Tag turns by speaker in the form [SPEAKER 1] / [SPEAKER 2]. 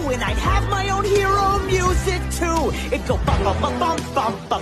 [SPEAKER 1] and I'd have my own hero music too. It go bum bum bum bum bum bum